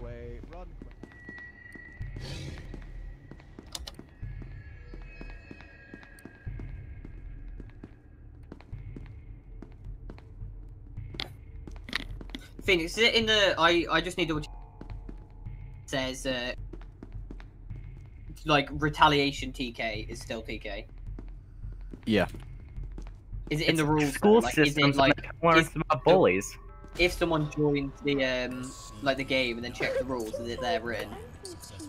away, run. Phoenix, is it in the... I just need to... It says, like, retaliation TK is still TK. Yeah. Is it in the rules? School like, systems is it, like, learn about bullies. if someone joins the, like, the game and then checks the rules, is it there written?